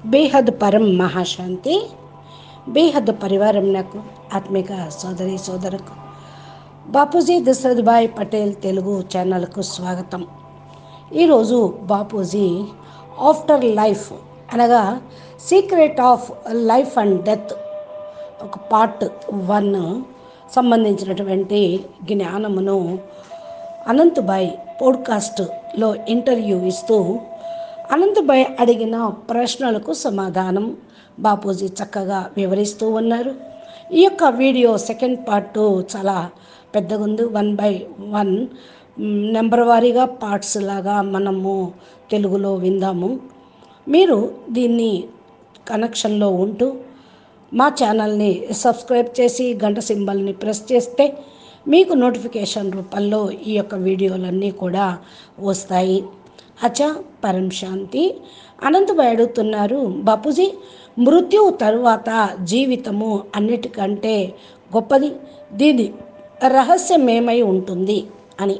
బేహద్ పరం మహాశాంతి బేహద్ పరివారం నాకు ఆత్మిక సోదరి సోదరుకు బాపూజీ దశరథభాయ్ పటేల్ తెలుగు ఛానల్కు స్వాగతం. ఈరోజు బాపూజీ ఆఫ్టర్ లైఫ్ అనగా secret of life and death ఒక పార్ట్ 1 సంబంధించినటువంటి జ్ఞానమును అనంతభాయ్ పోడ్కాస్ట్లో ఇంటర్వ్యూ ఇస్తూ అనంతభాయ్ అడిగిన ప్రశ్నలకు సమాధానం బాపూజీ చక్కగా వివరిస్తూ ఉన్నారు. ఈ యొక్క వీడియో సెకండ్ పార్ట్ చాలా పెద్దగా ఉంది. 1/1 నెంబర్ వారీగా పార్ట్స్ లాగా మనము తెలుగులో విందాము. మీరు దీన్ని కనెక్షన్లో ఉంటూ మా ఛానల్ని సబ్స్క్రైబ్ చేసి గంట సింబల్ని ప్రెస్ చేస్తే మీకు నోటిఫికేషన్ రూపంలో ఈ యొక్క వీడియోలన్నీ కూడా వస్తాయి. అచ్చా పరం శాంతి. అనంతభాయ్ అడుగుతున్నారు, బాపూజీ మృత్యువు తరువాత జీవితము అన్నిటికంటే గొప్పది, దీని రహస్యం ఏమై ఉంటుంది అని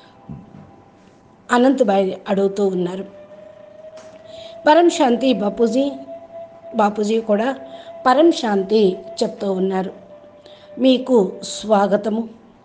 అనంతభాయ్ అడుగుతూ ఉన్నారు. పరం శాంతి బాపూజీ కూడా పరం శాంతి చెప్తూ ఉన్నారు. మీకు స్వాగతము,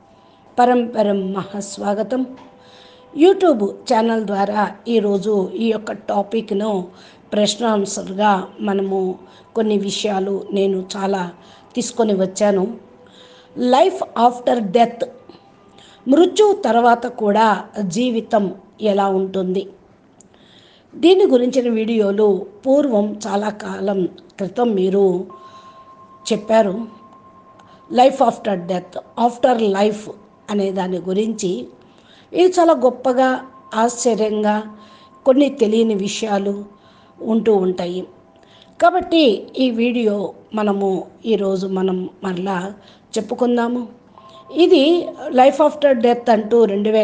పరం మహాస్వాగతం. యూట్యూబ్ ఛానల్ ద్వారా ఈరోజు ఈ యొక్క టాపిక్ను ప్రశ్నాంశలుగా మనము కొన్ని విషయాలు నేను చాలా తీసుకొని వచ్చాను. లైఫ్ ఆఫ్టర్ డెత్, మృత్యు తర్వాత కూడా జీవితం ఎలా ఉంటుంది, దీని గురించిన వీడియోలు పూర్వం చాలా కాలం క్రితం మీరు చెప్పారు. Life after death, after life అనే దాని గురించి ఇది చాలా గొప్పగా, ఆశ్చర్యంగా కొన్ని తెలియని విషయాలు ఉంటూ ఉంటాయి. కాబట్టి ఈ వీడియో ఈరోజు మనం మరలా చెప్పుకుందాము. ఇది లైఫ్ ఆఫ్టర్ డెత్ అంటూ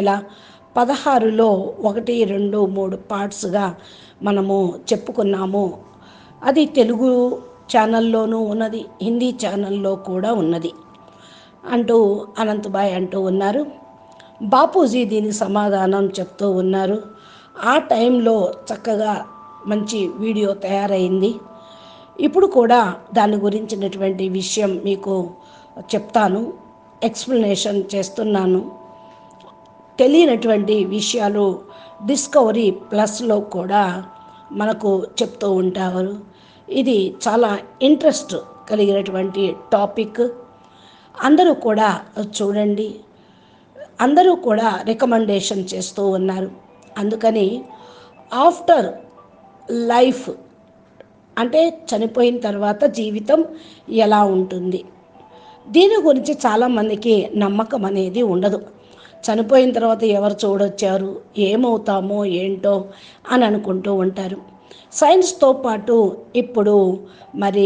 2016లో 1, 2, 3 పార్ట్స్గా మనము చెప్పుకున్నాము. అది తెలుగు ఛానల్లోనూ ఉన్నది, హిందీ ఛానల్లో కూడా ఉన్నది అంటూ అనంతభాయ్ అంటూ ఉన్నారు. బాపూజీ దీనికి సమాధానం చెప్తూ ఉన్నారు. ఆ టైంలో చక్కగా మంచి వీడియో తయారైంది. ఇప్పుడు కూడా దాని గురించినటువంటి విషయం మీకు చెప్తాను, ఎక్స్ప్లెనేషన్ చేస్తున్నాను. తెలియనటువంటి విషయాలు డిస్కవరీ ప్లస్లో కూడా మనకు చెప్తూ ఉంటారు. ఇది చాలా ఇంట్రెస్ట్ కలిగినటువంటి టాపిక్. అందరూ కూడా చూడండి, అందరూ కూడా రికమెండేషన్ చేస్తూ ఉన్నారు. అందుకని ఆఫ్టర్ లైఫ్ అంటే చనిపోయిన తర్వాత జీవితం ఎలా ఉంటుంది, దీని గురించి చాలామందికి నమ్మకం అనేది ఉండదు. చనిపోయిన తర్వాత ఎవరు చూడొచ్చారు, ఏమవుతామో ఏంటో అని అనుకుంటూ ఉంటారు. సైన్స్తో పాటు ఇప్పుడు మరి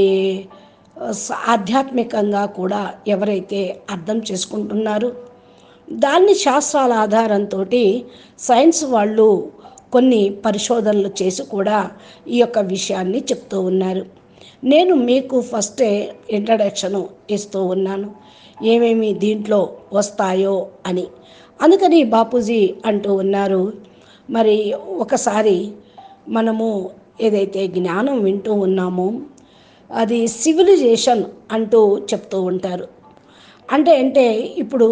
ఆధ్యాత్మికంగా కూడా ఎవరైతే అర్థం చేసుకుంటున్నారో దాన్ని శాస్త్రాల ఆధారంతో సైన్స్ వాళ్ళు కొన్ని పరిశోధనలు చేసి కూడా ఈ యొక్క విషయాన్ని చెప్తూ ఉన్నారు. నేను మీకు ఫస్టే ఇంట్రడక్షను ఇస్తూ ఉన్నాను, ఏమేమి దీంట్లో వస్తాయో అని. అందుకని బాపూజీ అంటూ ఉన్నారు, మరి ఒకసారి మనము ఏదైతే జ్ఞానం వింటూ ఉన్నామో అది సివిలైజేషన్ అంటూ చెప్తూ ఉంటారు. అంటే ఇప్పుడు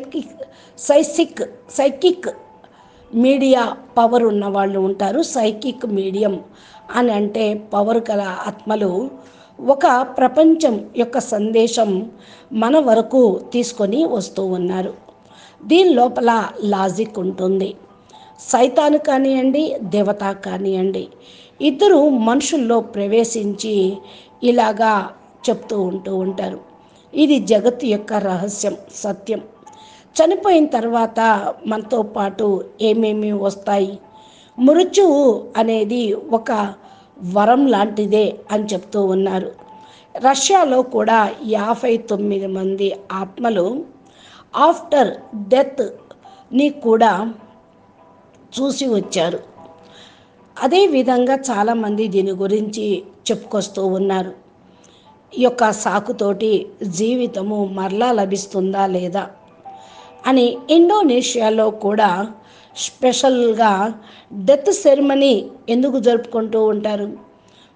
సైకిక్ మీడియా పవర్ ఉన్న వాళ్ళు ఉంటారు. సైకిక్ మీడియం అని అంటే పవర్ గల ఆత్మలు ఒక ప్రపంచం యొక్క సందేశం మన వరకు తీసుకొని వస్తూ ఉన్నారు. దీని లోపల లాజిక్ ఉంటుంది. సైతాను కానివ్వండి, దేవత కానివ్వండి, ఇద్దరు మనుషుల్లో ప్రవేశించి ఇలాగా చెప్తూ ఉంటారు. ఇది జగత్తు యొక్క రహస్యం, సత్యం. చనిపోయిన తర్వాత మనతో పాటు ఏమేమి వస్తాయి, మృత్యువు అనేది ఒక వరం లాంటిదే అని చెప్తూ ఉన్నారు. రష్యాలో కూడా 59 మంది ఆత్మలు ఆఫ్టర్ డెత్ని కూడా చూసి వచ్చారు. అదేవిధంగా చాలామంది దీని గురించి చెప్పుకొస్తూ ఉన్నారు. ఈ యొక్క సాకుతోటి జీవితము మరలా లభిస్తుందా లేదా అని. ఇండోనేషియాలో కూడా స్పెషల్గా డెత్ సెరమనీ ఎందుకు జరుపుకుంటూ ఉంటారు,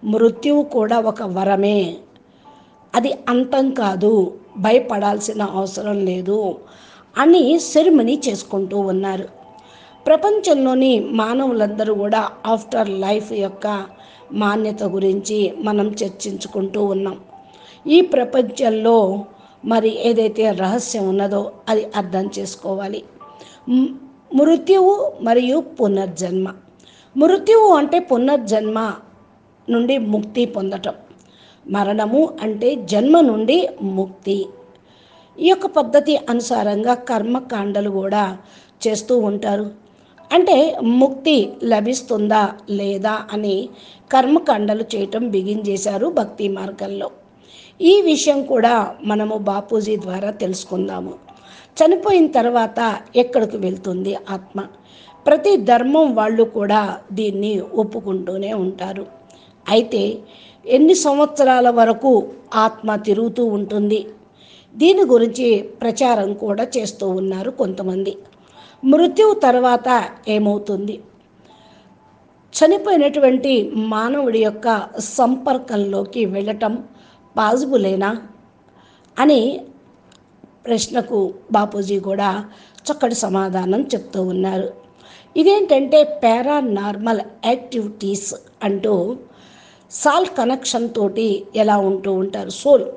మృత్యువు కూడా ఒక వరమే, అది అంతం కాదు, భయపడాల్సిన అవసరం లేదు అని సెరిమనీ చేసుకుంటూ ఉన్నారు. ప్రపంచంలోని మానవులందరూ కూడా ఆఫ్టర్ లైఫ్ యొక్క మాన్యత గురించి మనం చర్చించుకుంటూ ఉన్నాం. ఈ ప్రపంచంలో మరి ఏదైతే రహస్యం ఉన్నదో అది అర్థం చేసుకోవాలి. మృత్యువు మరియు పునర్జన్మ. మృత్యువు అంటే పునర్జన్మ నుండి ముక్తి పొందటం, మరణము అంటే జన్మ నుండి ముక్తి. ఈ యొక్క పద్ధతి అనుసారంగా కర్మకాండలు కూడా చేస్తూ ఉంటారు. అంటే ముక్తి లభిస్తుందా లేదా అని కర్మకాండలు చేయటం బిగించేశారు భక్తి మార్గంలో. ఈ విషయం కూడా మనము బాపూజీ ద్వారా తెలుసుకుందాము. చనిపోయిన తర్వాత ఎక్కడికి వెళ్తుంది ఆత్మ? ప్రతి ధర్మం వాళ్ళు కూడా దీన్ని ఒప్పుకుంటూనే ఉంటారు. అయితే ఎన్ని సంవత్సరాల వరకు ఆత్మ తిరుగుతూ ఉంటుంది? దీని గురించి ప్రచారం కూడా చేస్తూ ఉన్నారు కొంతమంది. మృత్యువు తర్వాత ఏమవుతుంది? చనిపోయినటువంటి మానవుడి యొక్క సంపర్కంలోకి వెళ్ళటం పాజిబులేనా అని ప్రశ్నకు బాపూజీ కూడా చక్కటి సమాధానం చెప్తూ ఉన్నారు. ఇదేంటంటే పారానార్మల్ యాక్టివిటీస్ అంటూ సాల్ కనెక్షన్ తోటి ఎలా ఉంటూ ఉంటారు,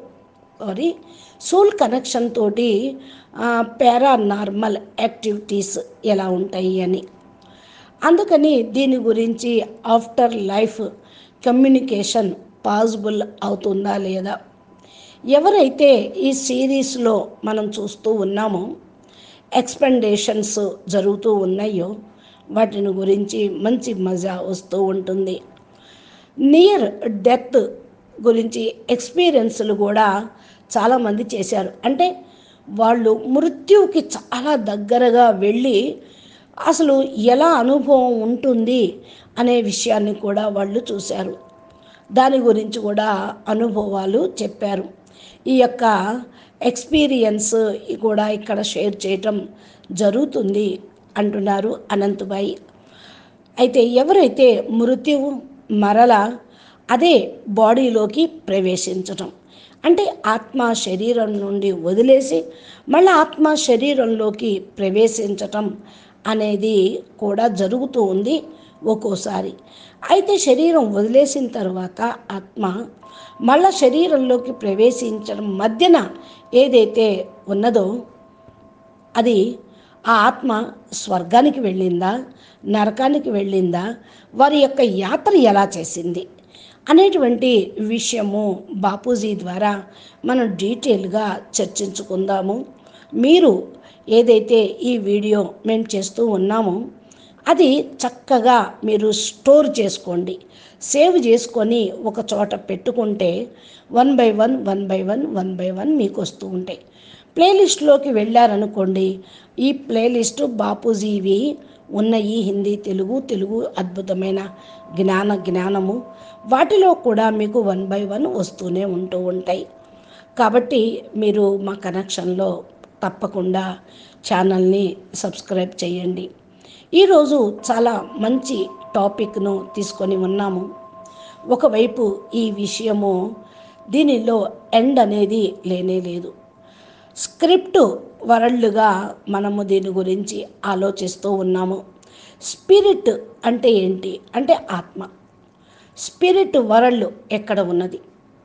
సోల్ కనెక్షన్ తోటి పారానార్మల్ యాక్టివిటీస్ ఎలా ఉంటాయి అని. అందుకని దీని గురించి ఆఫ్టర్ లైఫ్ కమ్యూనికేషన్ పాసిబుల్ అవుతుందా లేదా? ఎవరైతే ఈ సిరీస్లో మనం చూస్తూ ఉన్నామో ఎక్స్పెండేషన్స్ జరుగుతూ ఉన్నాయో వాటిని గురించి మంచి మజా వస్తూ ఉంటుంది. నియర్ డెత్ గురించి ఎక్స్పీరియన్స్లు కూడా చాలామంది చేశారు. అంటే వాళ్ళు మృత్యువుకి చాలా దగ్గరగా వెళ్ళి అసలు ఎలా అనుభవం ఉంటుంది అనే విషయాన్ని కూడా వాళ్ళు చూశారు. దాని గురించి కూడా అనుభవాలు చెప్పారు. ఈ యొక్క ఎక్స్పీరియన్స్ కూడా ఇక్కడ షేర్ చేయటం జరుగుతుంది అంటున్నారు అనంతబాయి. అయితే ఎవరైతే మృత్యువు మరల అదే బాడీలోకి ప్రవేశించటం, అంటే ఆత్మ శరీరం నుండి వదిలేసి మళ్ళీ ఆత్మ శరీరంలోకి ప్రవేశించటం అనేది కూడా జరుగుతూ ఉంది ఒక్కోసారి. అయితే శరీరం వదిలేసిన తర్వాత ఆత్మ మళ్ళా శరీరంలోకి ప్రవేశించడం మధ్యన ఏదైతే ఉన్నదో అది ఆ ఆత్మ స్వర్గానికి వెళ్ళిందా, నరకానికి వెళ్ళిందా, వారి యొక్క యాత్ర ఎలా చేసింది అనేటువంటి విషయము బాపూజీ ద్వారా మనం డీటెయిల్గా చర్చించుకుందాము. మీరు ఏదైతే ఈ వీడియో మేము చేస్తూ ఉన్నామో అది చక్కగా మీరు స్టోర్ చేసుకోండి, సేవ్ చేసుకొని ఒక చోట పెట్టుకుంటే 1 by 1 మీకు వస్తూ ఉంటాయి. ప్లేలిస్ట్లోకి వెళ్ళారనుకోండి, ఈ ప్లేలిస్ట్ బాపూజీవి ఉన్నాయి, హిందీ తెలుగు అద్భుతమైన జ్ఞానము వాటిలో కూడా మీకు 1 by 1 వస్తూనే ఉంటాయి. కాబట్టి మీరు మా కనెక్షన్లో తప్పకుండా ఛానల్ని సబ్స్క్రైబ్ చేయండి. ఈరోజు చాలా మంచి టాపిక్ను తీసుకొని ఉన్నాము. ఒకవైపు ఈ విషయము దీనిలో ఎండ్ అనేది లేనే లేదు. స్క్రిప్ట్ వరల్డ్గా మనము దీని గురించి ఆలోచిస్తూ ఉన్నాము. స్పిరిట్ అంటే ఏంటి అంటే ఆత్మ. స్పిరిట్ వరల్డ్ ఎక్కడ ఉన్నది,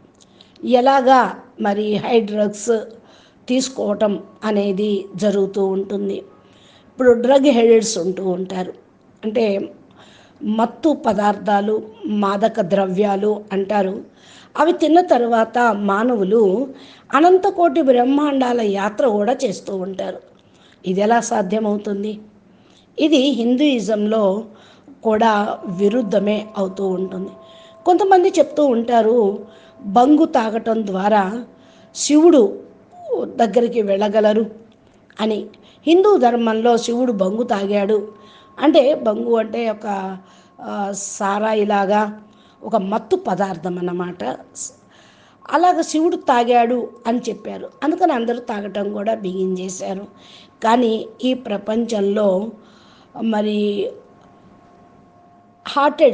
ఎలాగా మరి హై డ్రగ్స్ తీసుకోవటం అనేది జరుగుతూ ఉంటుంది. ఇప్పుడు డ్రగ్ హెడెడ్స్ ఉంటూ ఉంటారు, అంటే మత్తు పదార్థాలు, మాదక ద్రవ్యాలు అంటారు. అవి తిన్న తర్వాత మానవులు అనంతకోటి బ్రహ్మాండాల యాత్ర కూడా చేస్తూ ఉంటారు. ఇది ఎలా సాధ్యమవుతుంది? ఇది హిందూయిజంలో కూడా విరుద్ధమే అవుతూ ఉంటుంది. కొంతమంది చెప్తూ ఉంటారు బంగు తాగటం ద్వారా శివుడు దగ్గరికి వెళ్ళగలరు అని. హిందూ ధర్మంలో శివుడు బంగు తాగాడు అంటే, బంగు అంటే ఒక సారాయిలాగా ఒక మత్తు పదార్థం అన్నమాట. అలాగ శివుడు తాగాడు అని చెప్పారు, అందుకని అందరూ తాగటం కూడా బిగించేశారు. కానీ ఈ ప్రపంచంలో మరి హార్టెడ్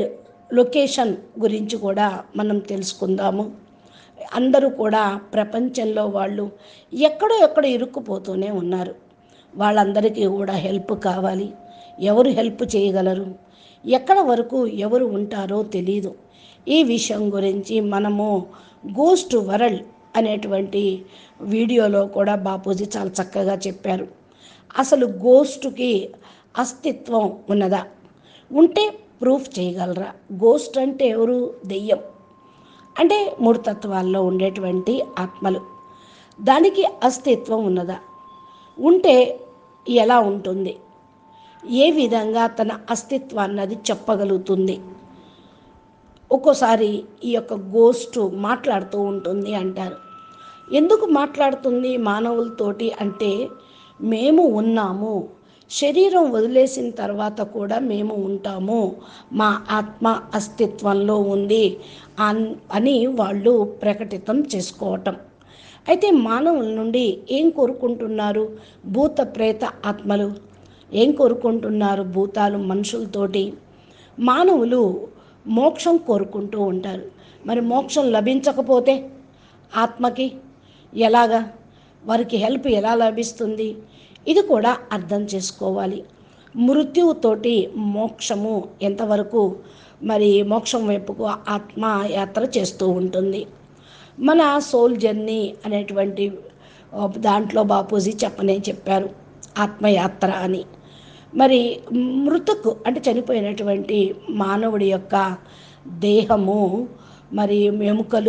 లొకేషన్ గురించి కూడా మనం తెలుసుకుందాము. అందరూ కూడా ప్రపంచంలో వాళ్ళు ఎక్కడో ఎక్కడో ఇరుక్కుపోతూనే ఉన్నారు. వాళ్ళందరికీ కూడా హెల్ప్ కావాలి. ఎవరు హెల్ప్ చేయగలరు, ఎక్కడ వరకు ఎవరు ఉంటారో తెలీదు. ఈ విషయం గురించి మనము గోస్ట్ వరల్డ్ అనేటువంటి వీడియోలో కూడా బాపూజీ చాలా చక్కగా చెప్పారు. అసలు గోస్ట్కి అస్తిత్వం ఉన్నదా, ఉంటే ప్రూఫ్ చేయగలరా? గోస్ట్ అంటే ఎవరు? దెయ్యం అంటే మూడు తత్వాల్లో ఉండేటువంటి ఆత్మలు. దానికి అస్తిత్వం ఉన్నదా, ఉంటే ఎలా ఉంటుంది, ఏ విధంగా తన అస్తిత్వాన్ని అది చెప్పగలుగుతుంది? ఒక్కోసారి ఈ యొక్క గోస్ట్ మాట్లాడుతూ ఉంటుంది అంటారు. ఎందుకు మాట్లాడుతుంది మానవులతోటి అంటే, మేము ఉన్నాము, శరీరం వదిలేసిన తర్వాత కూడా మేము ఉంటాము, మా ఆత్మ అస్తిత్వంలో ఉంది అని వాళ్ళు ప్రకటితం చేసుకోవటం. అయితే మానవుల నుండి ఏం కోరుకుంటున్నారు భూత ప్రేత ఆత్మలు? ఏం కోరుకుంటున్నారు భూతాలు మనుషులతోటి? మానవులు మోక్షం కోరుకుంటూ ఉంటారు. మరి మోక్షం లభించకపోతే ఆత్మకి ఎలాగా, వారికి హెల్ప్ ఎలా లభిస్తుంది? ఇది కూడా అర్థం చేసుకోవాలి. మృత్యువుతోటి మోక్షము ఎంతవరకు, మరి మోక్షం వైపుకు ఆత్మ యాత్ర చేస్తూ ఉంటుంది. మన సోల్ జర్నీ అనేటువంటి దాంట్లో బాపూజీ చెప్పారు ఆత్మయాత్ర అని. మరి మృతకు అంటే చనిపోయినటువంటి మానవుడి యొక్క దేహము, మరి ఎముకలు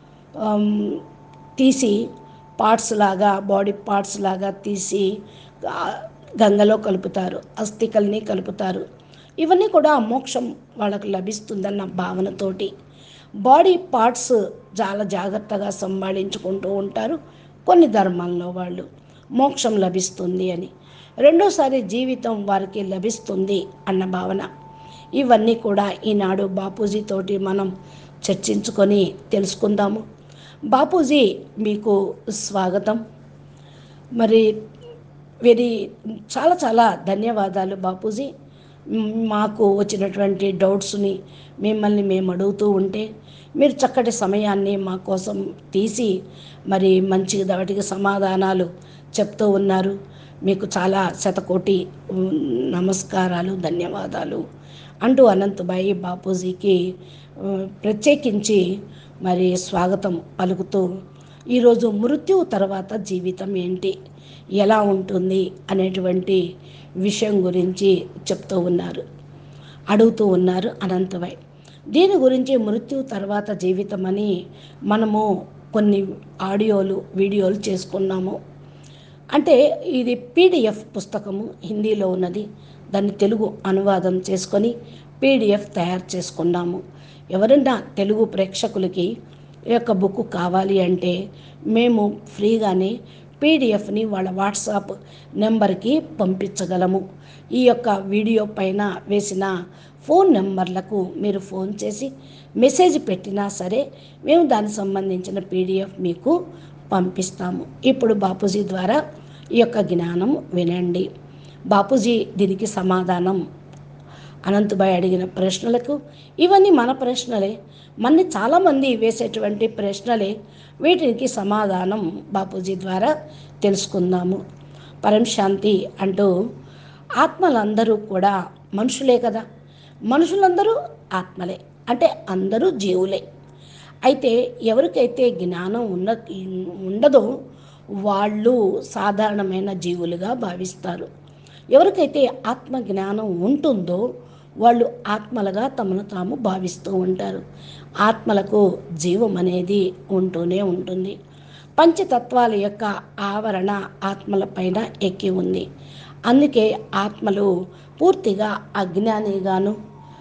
తీసి పార్ట్స్ లాగా, బాడీ పార్ట్స్ లాగా తీసి గంగలో కలుపుతారు, అస్థికల్ని కలుపుతారు. ఇవన్నీ కూడా మోక్షం వాళ్ళకు లభిస్తుందన్న భావనతోటి బాడీ పార్ట్స్ చాలా జాగ్రత్తగా సంభాళించుకుంటూ ఉంటారు కొన్ని ధర్మాల్లో వాళ్ళు, మోక్షం లభిస్తుంది అని. రెండోసారి జీవితం వారికి లభిస్తుంది అన్న భావన. ఇవన్నీ కూడా ఈనాడు బాపూజీతోటి మనం చర్చించుకొని తెలుసుకుందాము. బాపూజీ మీకు స్వాగతం. మరి చాలా చాలా ధన్యవాదాలు బాపూజీ. మాకు వచ్చినటువంటి డౌట్స్ని మిమ్మల్ని మేము అడుగుతూ ఉంటే మీరు చక్కటి సమయాన్ని మా కోసం తీసి మరి మంచి వాటికి సమాధానాలు చెప్తూ ఉన్నారు. మీకు చాలా శతకోటి నమస్కారాలు, ధన్యవాదాలు అంటూ అనంతభాయి బాపూజీకి ప్రత్యేకించి మరి స్వాగతం పలుకుతూ, ఈరోజు మృత్యువు తర్వాత జీవితం ఏంటి, ఎలా ఉంటుంది అనేటువంటి విషయం గురించి చెప్తూ ఉన్నారు, అడుగుతూ ఉన్నారు అనంతభాయ్. దీని గురించి మృత్యువు తర్వాత జీవితం అని మనము కొన్ని వీడియోలు చేసుకున్నాము. అంటే ఇది PDF పుస్తకము హిందీలో ఉన్నది, దాన్ని తెలుగు అనువాదం చేసుకొని PDF తయారు చేసుకున్నాము. ఎవరైనా తెలుగు ప్రేక్షకులకి ఈ యొక్క బుక్ కావాలి అంటే మేము ఫ్రీగానే PDFని వాళ్ళ వాట్సాప్ నెంబర్కి పంపించగలము. ఈ యొక్క వీడియో పైన వేసిన ఫోన్ నెంబర్లకు మీరు ఫోన్ చేసి మెసేజ్ పెట్టినా సరే మేము దానికి సంబంధించిన PDF మీకు పంపిస్తాము. ఇప్పుడు బాపూజీ ద్వారా ఈ యొక్క జ్ఞానం వినండి. బాపూజీ దీనికి సమాధానం, అనంతభాయ్ అడిగిన ప్రశ్నలకు ఇవన్నీ మన ప్రశ్నలే, మన్ని చాలామంది వేసేటువంటి ప్రశ్నలే, వీటికి సమాధానం బాపూజీ ద్వారా తెలుసుకుందాము. పరంశాంతి అంటూ, ఆత్మలందరూ కూడా మనుషులే కదా, మనుషులందరూ ఆత్మలే అంటే అందరూ జీవులే. అయితే ఎవరికైతే జ్ఞానం ఉండదో వాళ్ళు సాధారణమైన జీవులుగా భావిస్తారు. ఎవరికైతే ఆత్మ జ్ఞానం ఉంటుందో వాళ్ళు ఆత్మలుగా తమను తాము భావిస్తూ ఉంటారు. ఆత్మలకు జీవం అనేది ఉంటూనే ఉంటుంది. పంచతత్వాల యొక్క ఆవరణ ఆత్మల పైన ఎక్కి ఉంది. అందుకే ఆత్మలు పూర్తిగా అజ్ఞానిగాను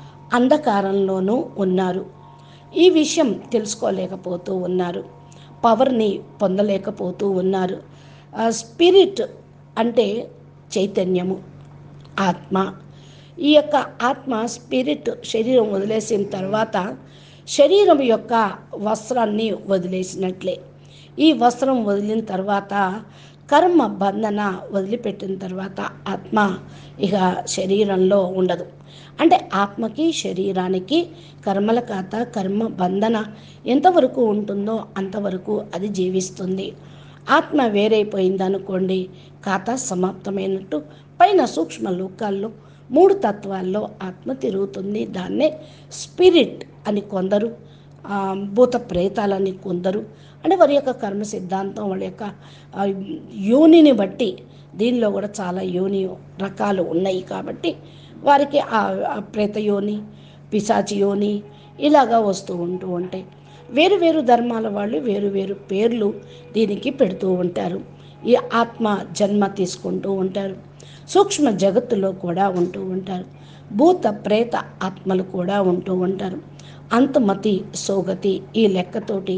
అంధకారంలోనూ ఉన్నారు. ఈ విషయం తెలుసుకోలేకపోతూ ఉన్నారు, పవర్ని పొందలేకపోతూ ఉన్నారు. స్పిరిట్ అంటే చైతన్యము, ఆత్మ. ఈ యొక్క ఆత్మ స్పిరిట్ శరీరం వదిలేసిన తర్వాత శరీరం యొక్క వస్త్రాన్ని వదిలేసినట్లే. ఈ వస్త్రం వదిలిన తర్వాత కర్మ బంధన వదిలిపెట్టిన తర్వాత ఆత్మ ఇక శరీరంలో ఉండదు. అంటే ఆత్మకి శరీరానికి కర్మల ఖాతా కర్మ బంధన ఎంతవరకు ఉంటుందో అంతవరకు అది జీవిస్తుంది. ఆత్మ వేరైపోయిందనుకోండి, ఖాతా సమాప్తమైనట్టు. పైన సూక్ష్మ లోకాల్లో 3 తత్వాల్లో ఆత్మ తిరుగుతుంది. దాన్నే స్పిరిట్ అని కొందరు, భూత ప్రేతాలని కొందరు. అంటే వారి యొక్క కర్మ సిద్ధాంతం, వాళ్ళ యొక్క యోనిని బట్టి, దీనిలో కూడా చాలా యోని రకాలు ఉన్నాయి కాబట్టి వారికి ఆ ప్రేత యోని, పిశాచి యోని ఇలాగా వస్తూ ఉంటాయి. వేరు వేరు ధర్మాల వాళ్ళు వేరు వేరు పేర్లు దీనికి పెడుతూ ఉంటారు. ఈ ఆత్మ జన్మ తీసుకుంటూ ఉంటారు. సూక్ష్మ జగత్తులో కూడా ఉంటూ ఉంటారు. భూత ప్రేత ఆత్మలు కూడా ఉంటూ ఉంటారు. అంతమతి సోగతి ఈ లెక్కతోటి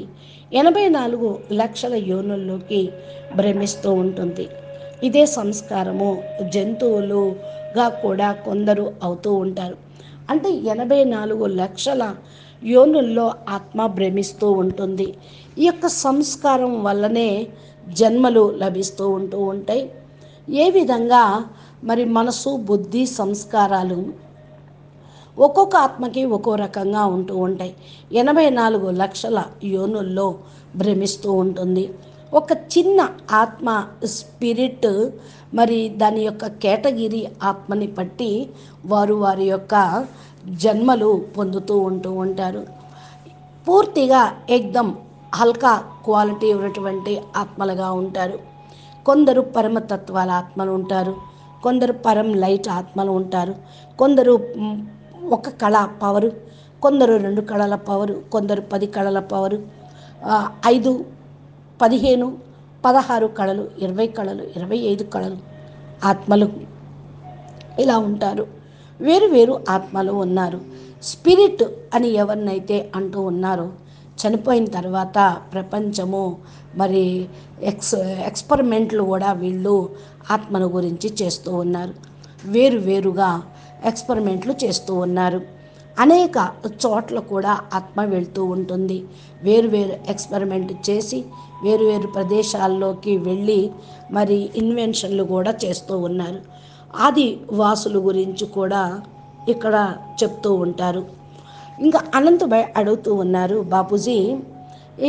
84 లక్షల యోనుల్లోకి భ్రమిస్తూ ఉంటుంది. ఇదే సంస్కారము జంతువులుగా కూడా కొందరు అవుతూ ఉంటారు. అంటే 84 లక్షల యోనుల్లో ఆత్మ భ్రమిస్తూ ఉంటుంది. ఈ యొక్క సంస్కారం వల్లనే జన్మలు లభిస్తూ ఉంటాయి. ఏ విధంగా మరి మనసు, బుద్ధి, సంస్కారాలు ఒక్కొక్క ఆత్మకి ఒక్కో రకంగా ఉంటూ ఉంటాయి. 84 లక్షల యోనుల్లో భ్రమిస్తూ ఉంటుంది. ఒక చిన్న ఆత్మ స్పిరిట్ మరి దాని యొక్క కేటగిరీ ఆత్మని బట్టి వారు వారి యొక్క జన్మలు పొందుతూ ఉంటారు. పూర్తిగా ఎగ్దం హల్కా క్వాలిటీ ఉన్నటువంటి ఆత్మలుగా ఉంటారు. కొందరు పరమతత్వాల ఆత్మలు ఉంటారు. కొందరు పరం లైట్ ఆత్మలు ఉంటారు. కొందరు ఒక కళ పవరు, కొందరు 2 కళల పవరు, కొందరు 10 కళల పవరు, 5, 15, 16 కళలు, 20 కళలు, 25 కళలు ఆత్మలు ఇలా ఉంటారు. వేరు వేరు ఆత్మలు ఉన్నారు. స్పిరిట్ అని ఎవరినైతే అంటూ ఉన్నారో, చనిపోయిన తర్వాత ప్రపంచము మరి ఎక్స్పెరిమెంట్లు కూడా వీళ్ళు ఆత్మను గురించి చేస్తూ ఉన్నారు. వేరు వేరుగా ఎక్స్పెరిమెంట్లు చేస్తూ ఉన్నారు. అనేక చోట్ల కూడా ఆత్మ వెళ్తూ ఉంటుంది. వేరు వేరు ఎక్స్పెరిమెంట్ చేసి వేరు వేరు ప్రదేశాల్లోకి వెళ్ళి మరి ఇన్వెన్షన్లు కూడా చేస్తూ ఉన్నారు. ఆది వాసుల గురించి కూడా ఇక్కడ చెప్తూ ఉంటారు. ఇంకా అనంతభాయ్ అడుగుతూ ఉన్నారు, బాపూజీ ఈ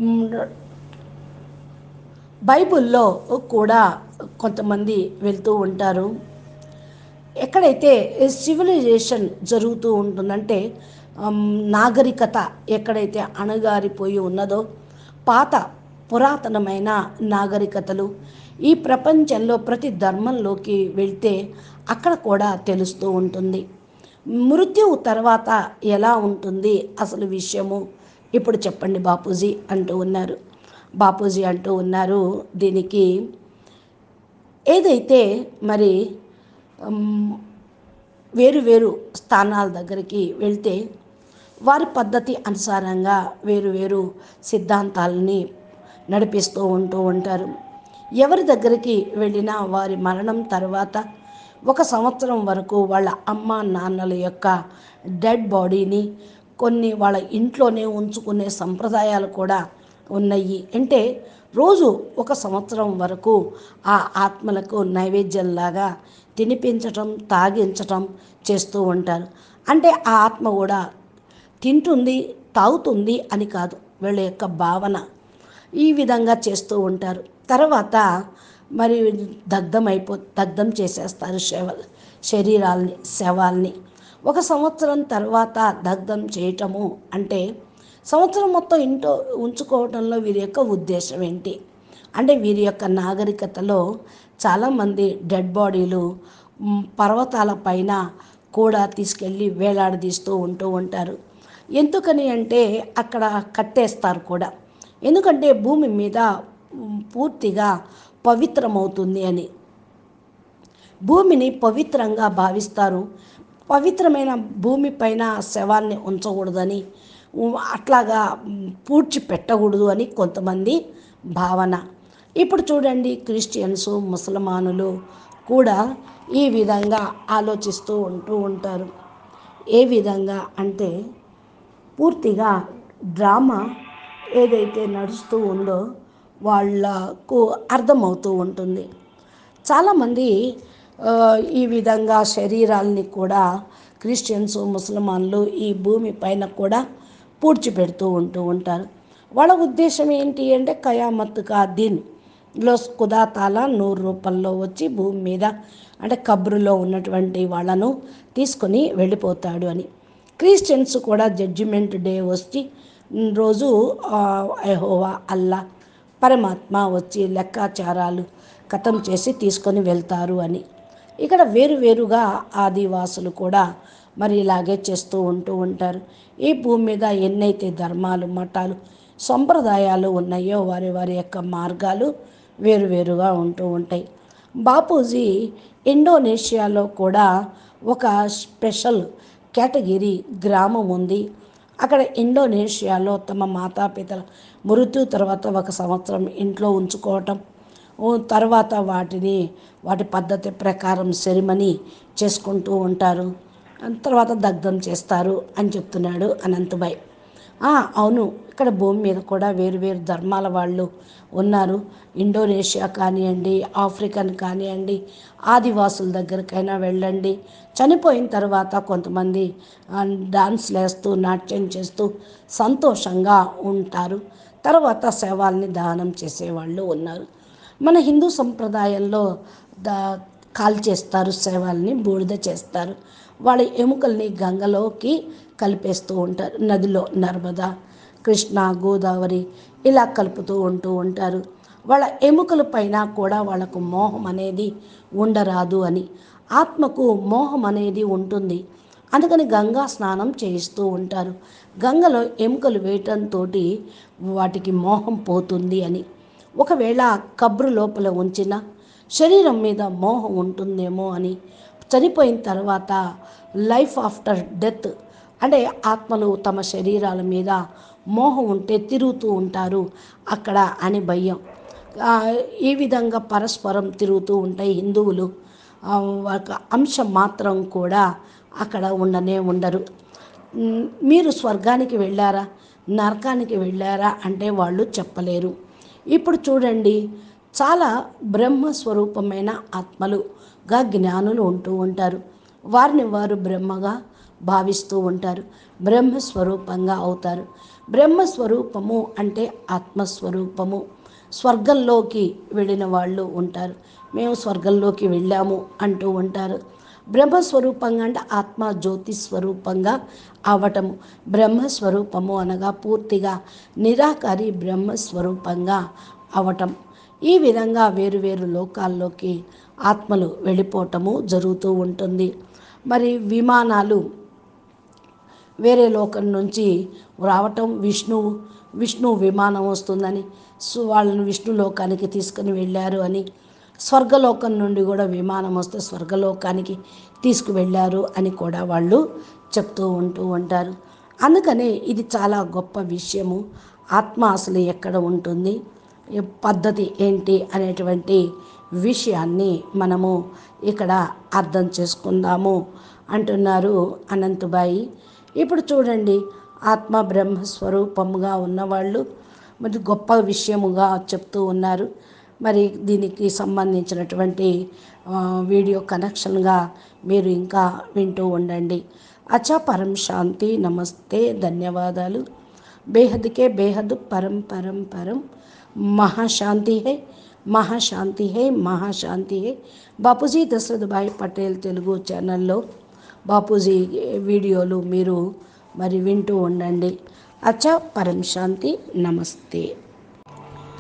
బైబిల్లో కూడా కొంతమంది వెళ్తూ ఉంటారు. ఎక్కడైతే సివిలైజేషన్ జరుగుతూ ఉంటుందంటే, నాగరికత ఎక్కడైతే అణగారిపోయి ఉన్నదో, పాత పురాతనమైన నాగరికతలు ఈ ప్రపంచంలో ప్రతి ధర్మంలోకి వెళ్తే అక్కడ కూడా తెలుస్తూ ఉంటుంది. మృత్యువు తర్వాత ఎలా ఉంటుంది అసలు విషయము ఇప్పుడు చెప్పండి బాపూజీ అంటూ ఉన్నారు. బాపూజీ అంటూ ఉన్నారు, దీనికి ఏదైతే మరి వేరు వేరు స్థానాల దగ్గరికి వెళ్తే వారి పద్ధతి అనుసారంగా వేరు వేరు సిద్ధాంతాలని నడిపిస్తూ ఉంటారు. ఎవరి దగ్గరికి వెళ్ళినా వారి మరణం తర్వాత 1 సంవత్సరం వరకు వాళ్ళ అమ్మ నాన్నల యొక్క డెడ్ బాడీని కొన్ని వాళ్ళ ఇంట్లోనే ఉంచుకునే సంప్రదాయాలు కూడా ఉన్నాయి. అంటే రోజు 1 సంవత్సరం వరకు ఆ ఆత్మలకు నైవేద్యంలాగా తినిపించటం, తాగించటం చేస్తూ ఉంటారు. అంటే ఆ ఆత్మ కూడా తింటుంది, తాగుతుంది అని కాదు, వీళ్ళ యొక్క భావన ఈ విధంగా చేస్తూ ఉంటారు. తర్వాత మరి దగ్ధం చేసేస్తారు శరీరాల్ని, శవాల్ని. 1 సంవత్సరం తర్వాత దగ్ధం చేయటము అంటే సంవత్సరం మొత్తం ఇంట్లో ఉంచుకోవడంలో వీరి యొక్క ఉద్దేశం ఏంటి అంటే, వీరి యొక్క నాగరికతలో చాలామంది డెడ్ బాడీలు పర్వతాల పైన కూడా తీసుకెళ్ళి వేలాడదీస్తూ ఉంటారు. ఎందుకని అంటే అక్కడ కట్టేస్తారు కూడా. ఎందుకంటే భూమి మీద పూర్తిగా పవిత్రమవుతుంది అని. భూమిని పవిత్రంగా భావిస్తారు. పవిత్రమైన భూమి పైన శవాన్ని ఉంచకూడదని, అట్లాగా పూడ్చి పెట్టకూడదు అని కొంతమంది భావన. ఇప్పుడు చూడండి, క్రిస్టియన్స్, ముసల్మానులు కూడా ఈ విధంగా ఆలోచిస్తూ ఉంటారు. ఏ విధంగా అంటే పూర్తిగా డ్రామా ఏదైతే నడుస్తూ ఉందో వాళ్ళకు అర్థమవుతూ ఉంటుంది. చాలామంది ఈ విధంగా శరీరాల్ని కూడా క్రిస్టియన్స్, ముసల్మాన్లు ఈ భూమి పైన కూడా పూడ్చిపెడుతూ ఉంటారు. వాళ్ళ ఉద్దేశం ఏంటి అంటే కయామత్ కా దీన్లో ఖుదా తాలా 100 రూపాయల్లో వచ్చి భూమి మీద అంటే కబ్రులో ఉన్నటువంటి వాళ్ళను తీసుకొని వెళ్ళిపోతాడు అని. క్రిస్టియన్స్ కూడా జడ్జిమెంట్ డే వచ్చి రోజు యెహోవా అల్లా పరమాత్మ వచ్చి లెక్కాచారాలు ఖతం చేసి తీసుకొని వెళ్తారు అని. ఇక్కడ వేరువేరుగా ఆదివాసులు కూడా మరి ఇలాగే చేస్తూ ఉంటారు. ఈ భూమి మీద ఎన్నైతే ధర్మాలు, మతాలు, సంప్రదాయాలు ఉన్నాయో వారి వారి యొక్క మార్గాలు వేరువేరుగా ఉంటాయి. బాపూజీ ఇండోనేషియాలో కూడా ఒక స్పెషల్ కేటగిరీ గ్రామం ఉంది. అక్కడ ఇండోనేషియాలో తమ మాతాపితల మృత్యు తర్వాత 1 సంవత్సరం ఇంట్లో ఉంచుకోవటం, తర్వాత వాటి పద్ధతి ప్రకారం సెరిమనీ చేసుకుంటూ ఉంటారు, తర్వాత దగ్ధం చేస్తారు అని చెప్తున్నాడు అనంతభాయ్. అవును, ఇక్కడ భూమి మీద కూడా వేరు ధర్మాల వాళ్ళు ఉన్నారు. ఇండోనేషియా కానివ్వండి, ఆఫ్రికన్ కానివ్వండి, ఆదివాసుల దగ్గరికైనా వెళ్ళండి. చనిపోయిన తర్వాత కొంతమంది డాన్స్లు వేస్తూ, నాట్యం చేస్తూ సంతోషంగా ఉంటారు. తర్వాత శవాల్ని దానం చేసేవాళ్ళు ఉన్నారు. మన హిందూ సంప్రదాయంలో కాల్చేస్తారు, శవాల్ని బూడిద చేస్తారు. వాళ్ళ ఎముకల్ని గంగలోకి కలిపేస్తూ ఉంటారు. నదిలో నర్మదా, కృష్ణ, గోదావరి ఇలా కలుపుతూ ఉంటారు. వాళ్ళ ఎముకల పైన కూడా వాళ్ళకు మోహం అనేది ఉండరాదు అని. ఆత్మకు మోహం అనేది ఉంటుంది, అందుకని గంగా స్నానం చేయిస్తూ ఉంటారు. గంగలో ఎముకలు వేయటంతో వాటికి మోహం పోతుంది అని. ఒకవేళ కబ్రు లోపల ఉంచిన శరీరం మీద మోహం ఉంటుందేమో అని, చనిపోయిన తర్వాత లైఫ్ ఆఫ్టర్ డెత్ అంటే ఆత్మలు తమ శరీరాల మీద మోహం ఉంటే తిరుగుతూ ఉంటారు అక్కడ అని భయం. ఈ విధంగా పరస్పరం తిరుగుతూ ఉంటాయి హిందువులు. ఒక అంశం మాత్రం కూడా అక్కడ ఉండరు. మీరు స్వర్గానికి వెళ్ళారా, నరకానికి వెళ్ళారా అంటే వాళ్ళు చెప్పలేరు. ఇప్పుడు చూడండి, చాలా బ్రహ్మస్వరూపమైన ఆత్మలుగా జ్ఞానులు ఉంటారు. వారిని వారు బ్రహ్మగా భావిస్తూ ఉంటారు, బ్రహ్మస్వరూపంగా అవుతారు. బ్రహ్మస్వరూపము అంటే ఆత్మస్వరూపము. స్వర్గంలోకి వెళ్ళిన వాళ్ళు ఉంటారు, మేము స్వర్గంలోకి వెళ్ళాము అంటూ ఉంటారు. బ్రహ్మస్వరూపంగా అంటే ఆత్మ జ్యోతి స్వరూపంగా అవటము. బ్రహ్మస్వరూపము అనగా పూర్తిగా నిరాకారి బ్రహ్మస్వరూపంగా అవటం. ఈ విధంగా వేరు లోకాల్లోకి ఆత్మలు వెళ్ళిపోవటము జరుగుతూ ఉంటుంది. మరి విమానాలు వేరే లోకం నుంచి రావటం, విష్ణు విమానం వస్తుందని వాళ్ళని విష్ణు లోకానికి తీసుకుని వెళ్ళారు అని, స్వర్గలోకం నుండి కూడా విమానం వస్తే స్వర్గలోకానికి తీసుకువెళ్ళారు అని కూడా వాళ్ళు చెప్తూ ఉంటారు. అందుకనే ఇది చాలా గొప్ప విషయము. ఆత్మ అసలు ఎక్కడ ఉంటుంది, పద్ధతి ఏంటి అనేటువంటి విషయాన్ని మనము ఇక్కడ అర్థం చేసుకుందాము అంటున్నారు అనంతభాయ్. ఇప్పుడు చూడండి, ఆత్మ బ్రహ్మస్వరూపముగా ఉన్నవాళ్ళు మరి గొప్ప విషయముగా చెప్తూ ఉన్నారు. మరి దీనికి సంబంధించినటువంటి వీడియో కనెక్షన్గా మీరు ఇంకా వింటూ ఉండండి. అచ్చా, పరం శాంతి, నమస్తే, ధన్యవాదాలు. బేహద్కే బేహద్ పరం పరం పరం మహాశాంతి హై, మహాశాంతి హై, మహాశాంతి హై. బాపూజీ దశరథ్ భాయ్ పటేల్ తెలుగు ఛానల్లో బాపూజీ వీడియోలు మీరు మరి వింటూ ఉండండి. అచ్చా, పరం శాంతి, నమస్తే.